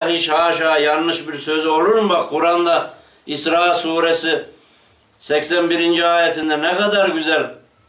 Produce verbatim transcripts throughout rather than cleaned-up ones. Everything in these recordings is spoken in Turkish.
hiç haşa yanlış bir sözü olur mu? Bak Kur'an'da İsra suresi seksen birinci ayetinde ne kadar güzel.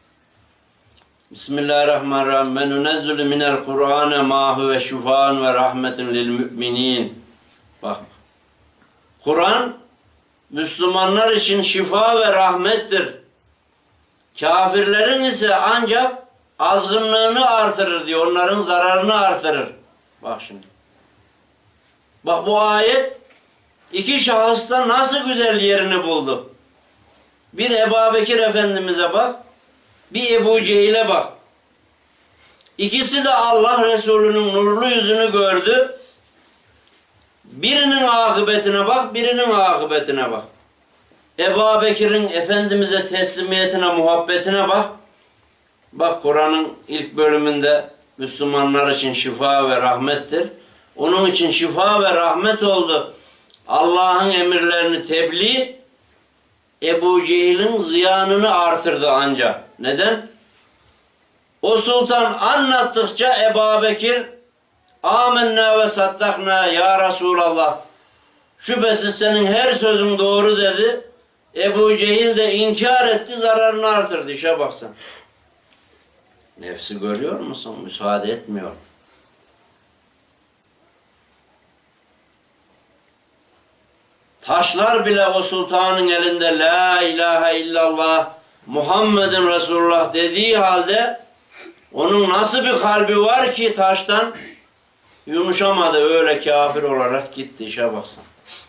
Bismillahirrahmanirrahim. Ve nunezzülü minel Kur'ane ma huve şifaan ve rahmetun lil müminin. Bak. Kur'an Müslümanlar için şifa ve rahmettir. Kafirlerin ise ancak azgınlığını artırır diyor. Onların zararını artırır. Bak şimdi. Bak bu ayet iki şahısta nasıl güzel yerini buldu. Bir Ebubekir Efendimiz'e bak. Bir Ebu Cehil'e bak. İkisi de Allah Resulü'nün nurlu yüzünü gördü. Birinin akıbetine bak, birinin akıbetine bak. Ebubekir'in Efendimiz'e teslimiyetine, muhabbetine bak. Bak Kur'an'ın ilk bölümünde Müslümanlar için şifa ve rahmettir. Onun için şifa ve rahmet oldu. Allah'ın emirlerini tebliğ, Ebu Cehil'in ziyanını artırdı ancak. Neden? O sultan anlattıkça Ebubekir amenna ve saddakna ya Resulallah. Şüphesiz senin her sözün doğru dedi. Ebu Cehil de inkar etti, zararını artırdı. İşe baksana. Nefsi görüyor musun? Müsaade etmiyor. Taşlar bile o sultanın elinde la ilahe illallah Muhammedun Resulullah dediği halde onun nasıl bir kalbi var ki taştan yumuşamadı, öyle kafir olarak gitti. İşe baksana.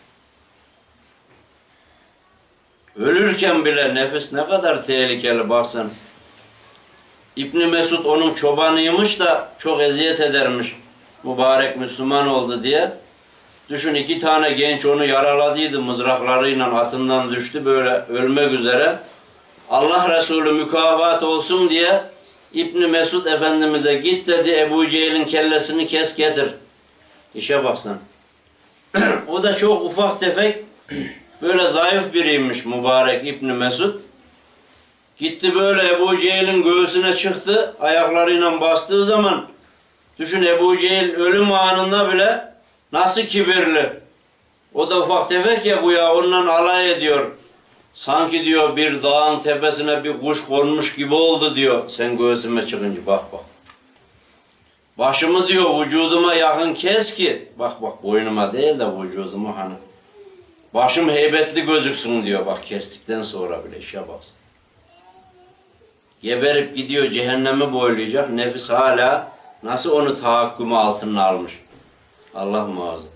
Ölürken bile nefis ne kadar tehlikeli baksana. İbn Mesud onun çobanıymış da çok eziyet edermiş. Mübarek Müslüman oldu diye. Düşün, iki tane genç onu yaraladıydı, mızraklarıyla atından düştü böyle ölmek üzere. Allah Resulü mükafat olsun diye İbn Mesud Efendimiz'e git dedi, Ebu Cehil'in kellesini kes getir. İşe baksana. O da çok ufak tefek böyle zayıf biriymiş mübarek İbn Mesud. Gitti böyle Ebu Cehil'in göğsüne çıktı, ayaklarıyla bastığı zaman düşün, Ebu Cehil ölüm anında bile nasıl kibirli. O da ufak tefek ya bu ya, onunla alay ediyor. Sanki diyor bir dağın tepesine bir kuş konmuş gibi oldu diyor. Sen göğsüme çıkınca bak bak. Başımı diyor vücuduma yakın kes ki. Bak bak boynuma değil de vücuduma hani. Başım heybetli gözüksün diyor bak kestikten sonra bile, işe baksın. Geberip gidiyor, cehennemi boylayacak. Nefis hala nasıl onu tahakkümü altına almış. Allah muhafaza.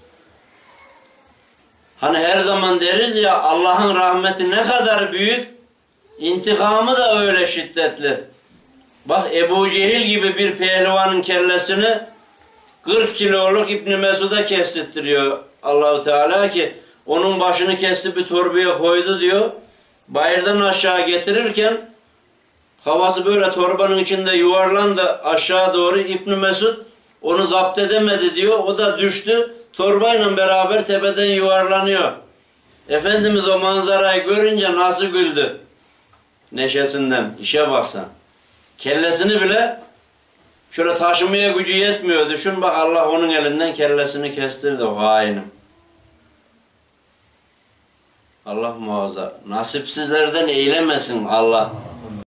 Hani her zaman deriz ya, Allah'ın rahmeti ne kadar büyük, intikamı da öyle şiddetli. Bak Ebu Cehil gibi bir pehlivanın kellesini kırk kiloluk İbn Mesud'a kestirtiyor Allahu Teala ki onun başını kesti bir torbaya koydu diyor. Bayırdan aşağı getirirken havası böyle torbanın içinde yuvarlandı aşağı doğru. İbn Mesud onu zapt edemedi diyor. O da düştü. Torbayla beraber tepeden yuvarlanıyor. Efendimiz o manzarayı görünce nasıl güldü? Neşesinden. İşe baksan. Kellesini bile şöyle taşımaya gücü yetmiyor. Düşün bak, Allah onun elinden kellesini kestirdi o hainin. Allah muhafaza. Nasipsizlerden eylemesin Allah.